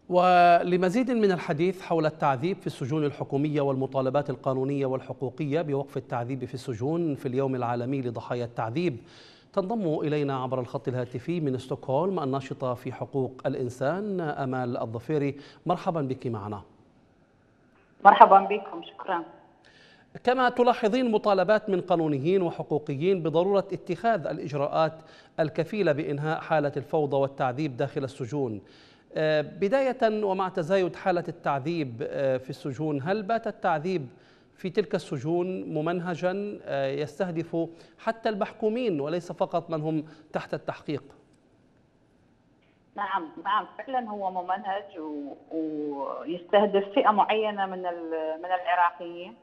ولمزيد من الحديث حول التعذيب في السجون الحكومية والمطالبات القانونية والحقوقية بوقف التعذيب في السجون في اليوم العالمي لضحايا التعذيب، تنضم إلينا عبر الخط الهاتفي من ستوكهولم الناشطة في حقوق الإنسان أمال الظفيري. مرحبا بك معنا. مرحبا بكم، شكرا. كما تلاحظين مطالبات من قانونيين وحقوقيين بضرورة اتخاذ الإجراءات الكفيلة بإنهاء حالة الفوضى والتعذيب داخل السجون. بداية ومع تزايد حالة التعذيب في السجون، هل بات التعذيب في تلك السجون ممنهجا يستهدف حتى المحكومين وليس فقط من هم تحت التحقيق؟ نعم فعلا هو ممنهج ويستهدف فئة معينة من العراقيين.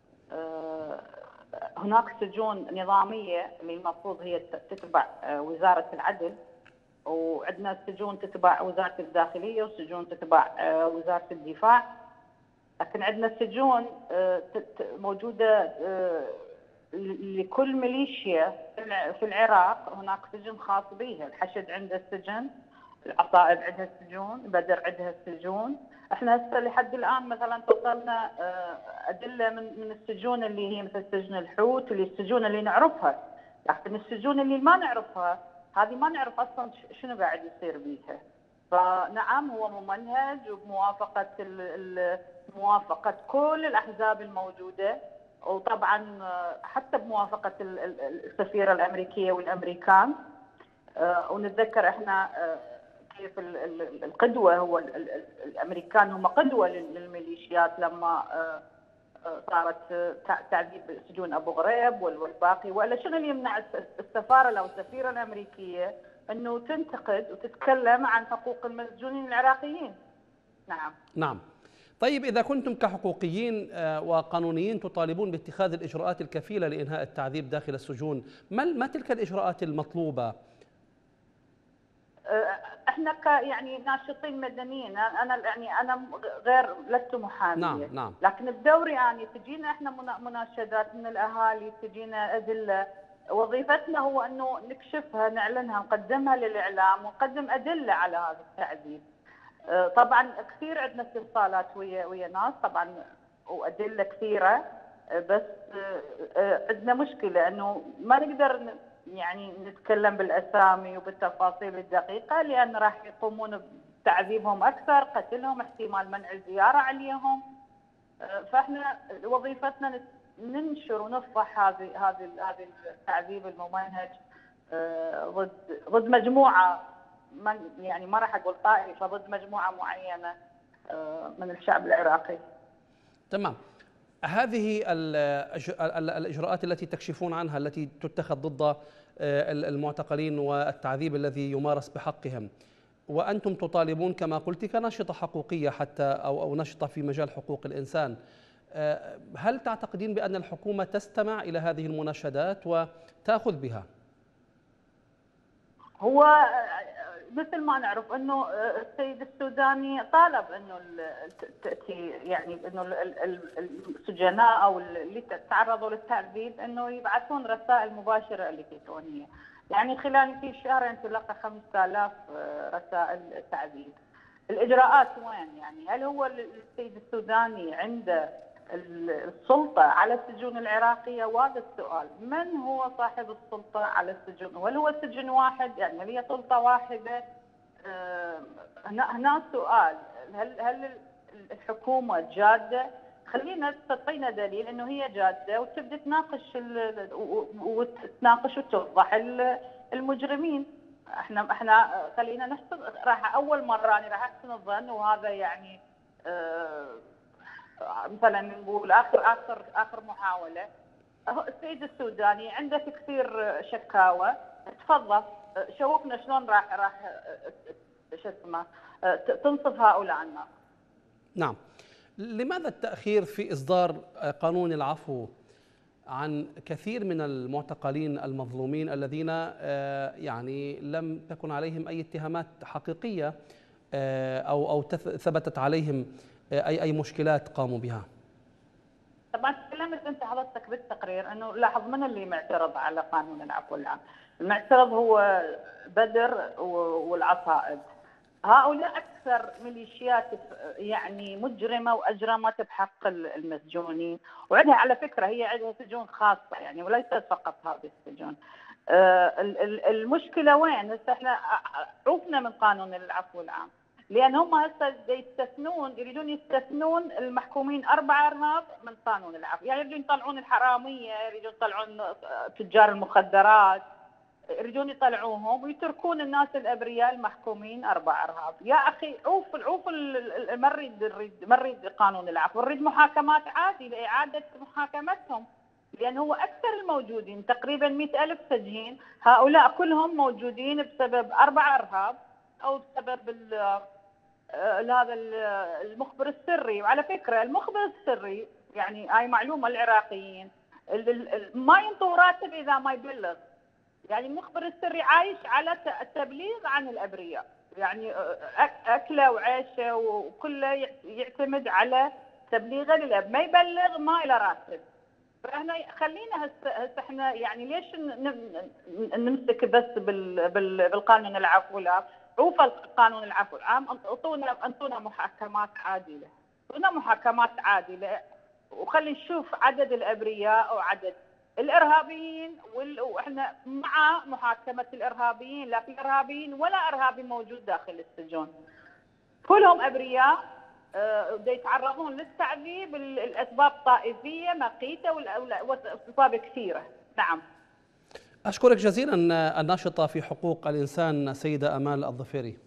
هناك سجون نظامية اللي المفروض هي تتبع وزارة العدل، وعندنا سجون تتبع وزارة الداخلية وسجون تتبع وزارة الدفاع، لكن عندنا سجون موجودة لكل ميليشيا في العراق. هناك سجن خاص بها، الحشد عنده السجن، العصائب عندها السجون، بدر عندها السجون. احنا هسه لحد الان مثلا توصلنا ادله من السجون اللي هي مثل سجن الحوت، اللي السجون اللي نعرفها، لكن السجون اللي ما نعرفها هذه ما نعرف اصلا شنو قاعد يصير بيها. فنعم هو ممنهج وبموافقه موافقه كل الاحزاب الموجوده، وطبعا حتى بموافقه السفيره الامريكيه والامريكان. ونتذكر احنا كيف القدوه، هو الامريكان هم قدوه للميليشيات لما صارت تعذيب سجون ابو غريب والباقي. ولا شنو اللي يمنع السفاره او السفيره الامريكيه انه تنتقد وتتكلم عن حقوق المسجونين العراقيين؟ نعم. طيب، إذا كنتم كحقوقيين وقانونيين تطالبون باتخاذ الإجراءات الكفيلة لإنهاء التعذيب داخل السجون، ما تلك الإجراءات المطلوبة؟ احنا يعني ناشطين مدنيين، انا غير لست محاميه. نعم. لكن بدوري يعني تجينا احنا مناشدات من الاهالي، تجينا ادله. وظيفتنا هو انه نكشفها، نعلنها، نقدمها للاعلام، ونقدم ادله على هذا التعذيب. طبعا كثير عندنا اتصالات ويا ناس طبعا وادله كثيره، بس عندنا مشكله انه ما نقدر يعني نتكلم بالاسامي وبالتفاصيل الدقيقه، لان راح يقومون بتعذيبهم اكثر، قتلهم، احتمال منع الزياره عليهم. فاحنا وظيفتنا ننشر ونفضح هذه التعذيب الممنهج ضد مجموعه، يعني ما راح اقول طائفه، ضد مجموعه معينه من الشعب العراقي. تمام. هذه الإجراءات التي تكشفون عنها، التي تتخذ ضد المعتقلين والتعذيب الذي يمارس بحقهم، وأنتم تطالبون كما قلت كناشطة حقوقية حتى أو ناشطة في مجال حقوق الإنسان، هل تعتقدين بأن الحكومة تستمع إلى هذه المناشدات وتأخذ بها؟ هو مثل ما نعرف انه السيد السوداني طالب انه تاتي، يعني انه السجناء او اللي تعرضوا للتعذيب انه يبعثون رسائل مباشره الكترونيه. يعني خلال في شهرين تلقى 5000 رسائل تعذيب. الاجراءات وين؟ يعني هل هو السيد السوداني عنده السلطة على السجون العراقية؟ وهذا السؤال، من هو صاحب السلطة على السجون؟ وهل هو سجن واحد؟ يعني هل هي سلطة واحدة؟ هنا سؤال، هل الحكومة جادة؟ خلينا تعطينا دليل انه هي جادة وتبدأ تناقش وتوضح المجرمين. احنا خلينا نحسن، راح اول مرة انا راح احسن الظن، وهذا يعني مثلا نقول اخر محاوله. السيد السوداني عندك كثير شكاوى، تفضل شوفنا شلون راح شو اسمه تنصف هؤلاء الناس. نعم. لماذا التأخير في إصدار قانون العفو عن كثير من المعتقلين المظلومين الذين يعني لم تكن عليهم أي اتهامات حقيقية أو ثبتت عليهم أي مشكلات قاموا بها؟ طبعا تكلمت انت حضرتك بالتقرير انه لاحظ من اللي معترض على قانون العفو العام. المعترض هو بدر والعصائب. هؤلاء أكثر ميليشيات يعني مجرمة وأجرمت بحق المسجونين، وعندها على فكرة هي عندها سجون خاصة يعني وليست فقط هذه السجون. المشكلة وين؟ هسه احنا عوفنا من قانون العفو العام، لأن هم هسه يريدون يستثنون المحكومين 4 إرهاب من قانون العفو، يعني يريدون يطلعون الحرامية، يريدون يطلعون تجار المخدرات، يريدون يطلعوهم ويتركون الناس الابرياء المحكومين 4 إرهاب. يا اخي عوف ما نريد قانون العفو، نريد محاكمات عادله، اعاده محاكمتهم، لان هو اكثر الموجودين تقريبا 100,000 سجين، هؤلاء كلهم موجودين بسبب 4 إرهاب او بسبب هذا المخبر السري. وعلى فكره المخبر السري يعني هاي معلومه العراقيين ما ينطوا راتب اذا ما يبلغ، يعني المخبر السري عايش على التبليغ عن الابرياء، يعني اكله وعيشه وكله يعتمد على تبليغه للاب، ما يبلغ ما له راتب. فاحنا خلينا هسه احنا يعني ليش نمسك بس بالقانون العفو العام؟ عوف قانون العفو العام، انطونا محاكمات عادله، انطونا محاكمات عادله، وخلي نشوف عدد الابرياء وعدد الارهابيين، واحنا مع محاكمه الارهابيين، لا في ارهابيين ولا ارهابي موجود داخل السجون، كلهم ابرياء يتعرضون للتعذيب الاسباب طائفيه مقيته واسباب كثيره. نعم. اشكرك جزيلا الناشطه في حقوق الانسان سيده امال الظفيري.